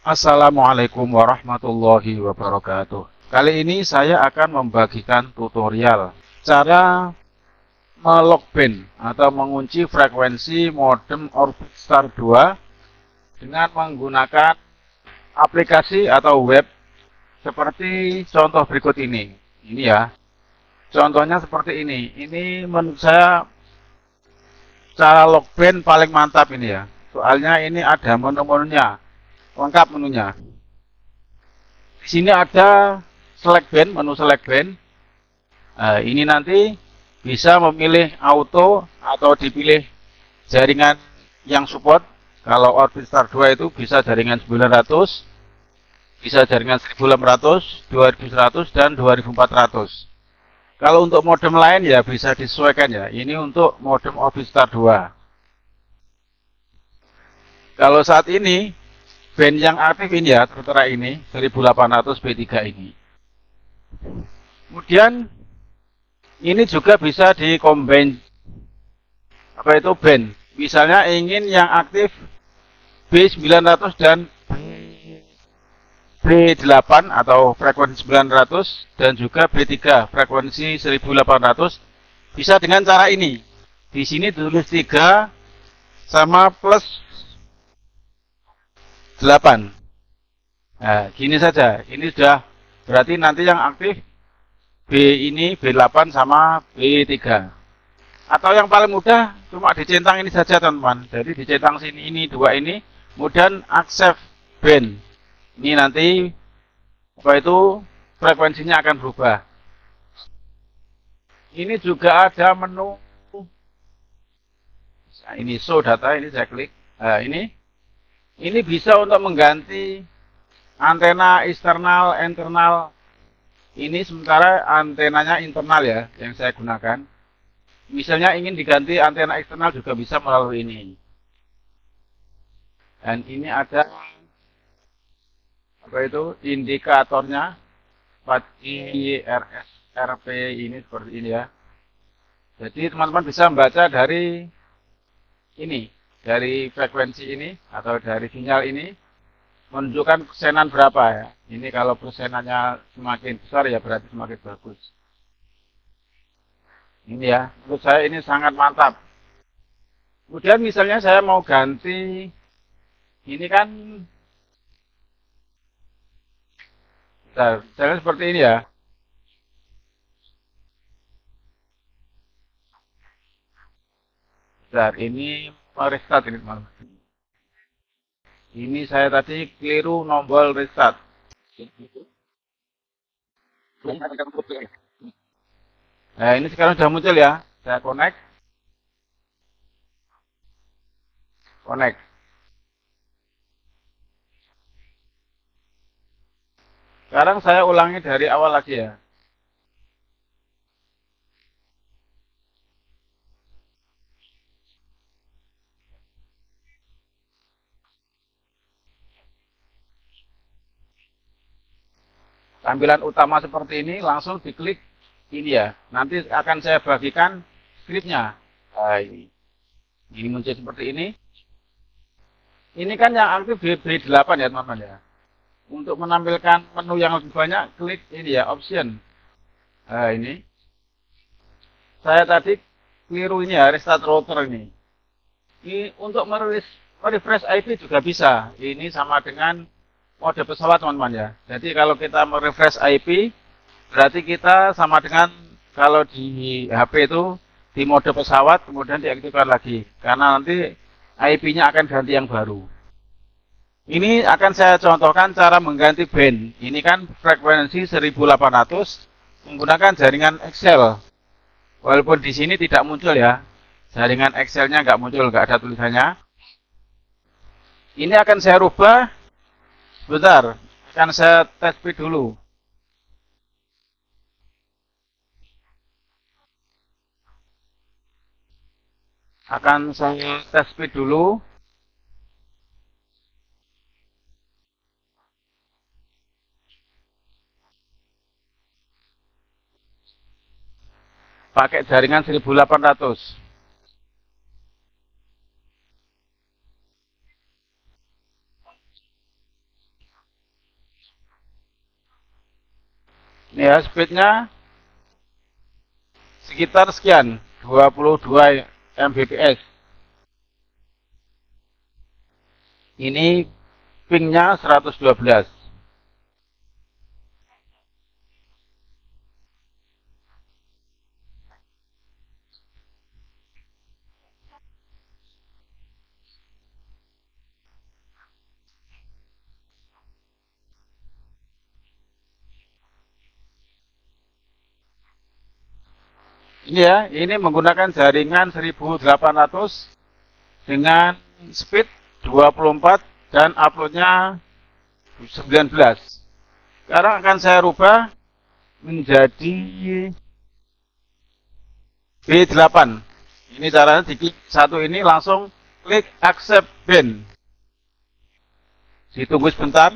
Assalamualaikum warahmatullahi wabarakatuh. Kali ini saya akan membagikan tutorial cara melogin atau mengunci frekuensi modem Orbitstar 2 dengan menggunakan aplikasi atau web seperti contoh berikut ini. Ini ya, contohnya seperti ini. Ini menurut saya cara login paling mantap ini ya. Soalnya ini ada menu-menunya, lengkap menunya. Di sini ada select band, menu select band. Nah, ini nanti bisa memilih auto atau dipilih jaringan yang support. Kalau Orbitstar 2 itu bisa jaringan 900, bisa jaringan 1600, 2100, dan 2400. Kalau untuk modem lain ya bisa disesuaikan ya. Ini untuk modem Orbitstar 2. Kalau saat ini band yang aktif ini ya, tertera ini 1800 B3 ini. Kemudian ini juga bisa di-combine apa itu band. Misalnya ingin yang aktif B900 dan B8 atau frekuensi 900 dan juga B3 frekuensi 1800 bisa dengan cara ini. Di sini tulis 3 sama plus 8. Nah, gini saja. Ini sudah berarti nanti yang aktif B ini B8 sama B3. Atau yang paling mudah cuma dicentang ini saja teman-teman. Jadi dicentang sini ini dua ini, kemudian accept band. Ini nanti apa itu frekuensinya akan berubah. Ini juga ada menu. Nah, ini show data, ini saya klik. Nah, ini bisa untuk mengganti antena eksternal, internal. Ini sementara antenanya internal ya yang saya gunakan. Misalnya ingin diganti antena eksternal juga bisa melalui ini. Dan ini ada apa itu indikatornya 4G RSRP ini seperti ini ya. Jadi teman-teman bisa membaca dari ini, dari frekuensi ini atau dari sinyal ini menunjukkan persenan berapa ya. Ini kalau persenannya semakin besar ya berarti semakin bagus. Ini ya, menurut saya ini sangat mantap. Kemudian misalnya saya mau ganti, ini kan, misalnya seperti ini ya. Bentar, ini restart ini teman-teman. Ini saya tadi keliru nombor restart. Nah, ini sekarang sudah muncul ya. Saya connect. Connect. Sekarang saya ulangi dari awal lagi ya. Tampilan utama seperti ini langsung diklik ini ya. Nanti akan saya bagikan scriptnya. Nah, ini muncul seperti ini. Ini kan yang aktif B8 ya teman-teman ya. Untuk menampilkan menu yang lebih banyak, klik ini ya, option. Nah, ini. Saya tadi keliru ini ya, restart router ini. Ini untuk merefresh IP juga bisa. Ini sama dengan mode pesawat teman-teman ya. Jadi kalau kita merefresh IP, berarti kita sama dengan kalau di HP itu di mode pesawat kemudian diaktifkan lagi. Karena nanti IP-nya akan ganti yang baru. Ini akan saya contohkan cara mengganti band. Ini kan frekuensi 1800 menggunakan jaringan Excel. Walaupun di sini tidak muncul ya. Jaringan Excel-nya nggak muncul, nggak ada tulisannya. Ini akan saya rubah. Sebentar, akan saya tes speed dulu. Akan saya tes speed dulu. Pakai jaringan 1800. Ini ya, speednya sekitar sekian, 22 Mbps. Ini pingnya 112. Ini ya, ini menggunakan jaringan 1800 dengan speed 24 dan uploadnya 19. Sekarang akan saya rubah menjadi B8. Ini caranya diklik satu ini langsung klik accept band. Ditunggu sebentar.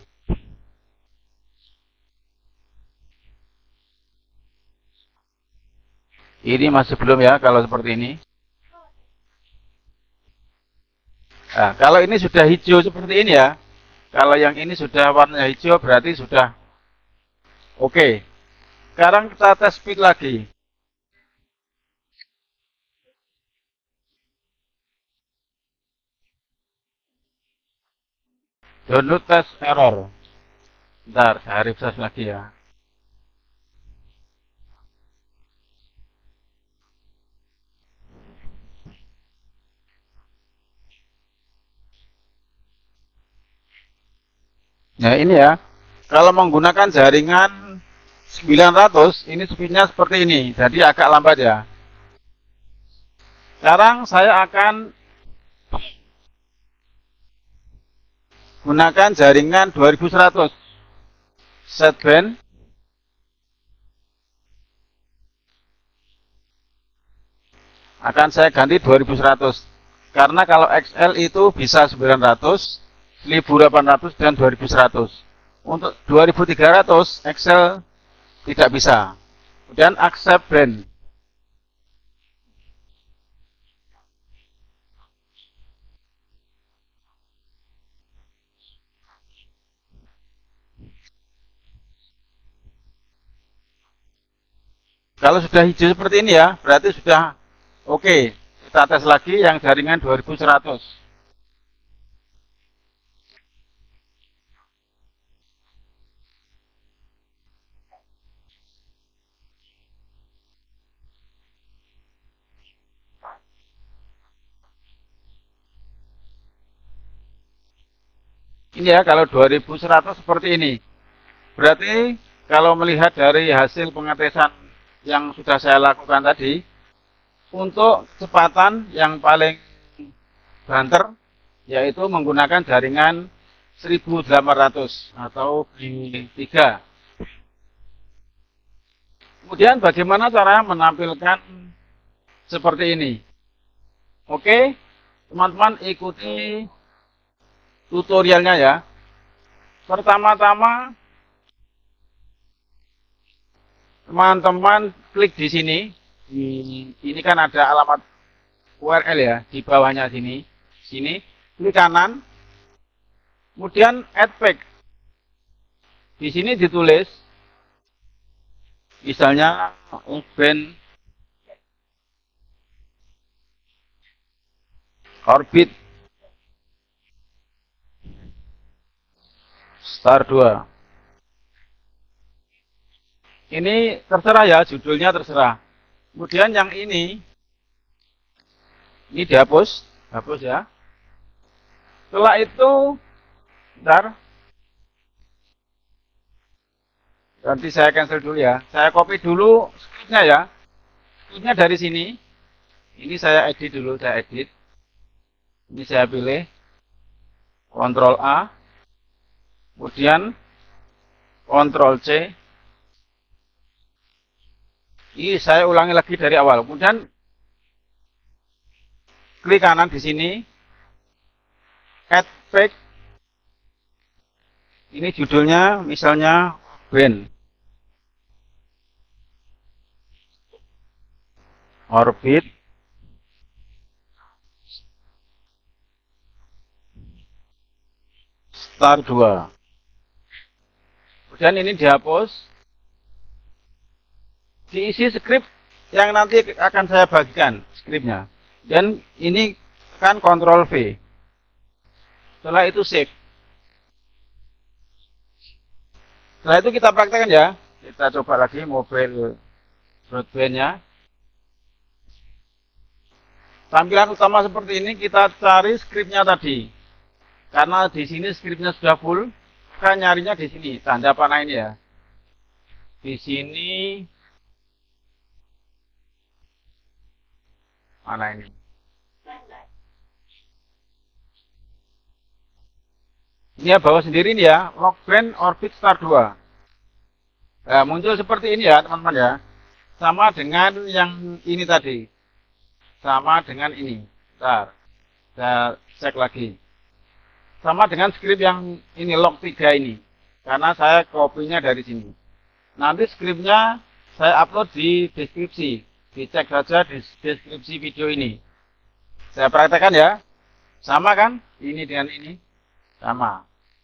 Ini masih belum ya kalau seperti ini. Nah, kalau ini sudah hijau seperti ini ya. Kalau yang ini sudah warnanya hijau berarti sudah oke. Sekarang kita tes speed lagi. Download test error. Bentar, saya refresh lagi ya. Nah ini ya, kalau menggunakan jaringan 900, ini speednya seperti ini, jadi agak lambat ya. Sekarang saya akan gunakan jaringan 2100 set band. Akan saya ganti 2100 karena kalau XL itu bisa 900, 1800 dan 2100. Untuk 2300 XL tidak bisa. Kemudian accept band. Kalau sudah hijau seperti ini ya, berarti sudah oke. Kita tes lagi yang jaringan 2100. Ini ya, kalau 2100 seperti ini. Berarti kalau melihat dari hasil pengetesan yang sudah saya lakukan tadi, untuk kecepatan yang paling banter yaitu menggunakan jaringan 1800 atau B3. Kemudian bagaimana cara menampilkan seperti ini? Oke, teman-teman ikuti tutorialnya ya. Pertama-tama teman-teman klik di sini. Ini kan ada alamat URL ya di bawahnya sini. Sini klik kanan. Kemudian add pack. Di sini ditulis misalnya band orbit star 2. Ini terserah ya, judulnya terserah. Kemudian yang ini dihapus, hapus ya. Setelah itu, bentar, nanti saya cancel dulu ya. Saya copy dulu scriptnya ya. Scriptnya dari sini. Ini saya edit dulu, saya edit. Ini saya pilih, Ctrl A, kemudian Ctrl C. Ini saya ulangi lagi dari awal. Kemudian klik kanan di sini, add pack. Ini judulnya misalnya band orbit star 2. Kemudian ini dihapus. diisi skrip yang nanti akan saya bagikan skripnya. Dan ini kan Ctrl V. Setelah itu save. Setelah itu kita praktekkan ya. Kita coba lagi mobile broadband-nya. Tampilan utama seperti ini, kita cari skripnya tadi. Karena di sini skripnya sudah full, kita nyarinya di sini, tanda panah ini ya. Di sini, mana ini? Ini ya bawa sendiri nih ya, Lockband Orbit Star 2. Nah, muncul seperti ini ya teman-teman ya. Sama dengan yang ini tadi. Sama dengan ini. Bentar. Saya cek lagi. Sama dengan skrip yang ini log 3 ini. Karena saya kopinya dari sini. Nanti skripnya saya upload di deskripsi. Dicek saja di deskripsi video ini. Saya praktekkan ya. Sama kan? Ini dengan ini. Sama.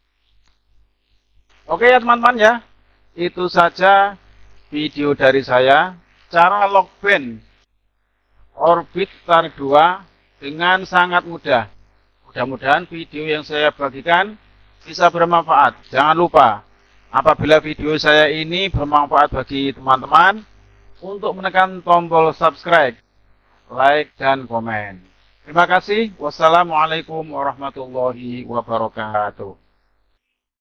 Oke ya teman-teman ya. Itu saja video dari saya. Cara Lockband Orbit Star 2 dengan sangat mudah. Mudah-mudahan video yang saya bagikan bisa bermanfaat. Jangan lupa, apabila video saya ini bermanfaat bagi teman-teman, untuk menekan tombol subscribe, like, dan komen. Terima kasih. Wassalamualaikum warahmatullahi wabarakatuh.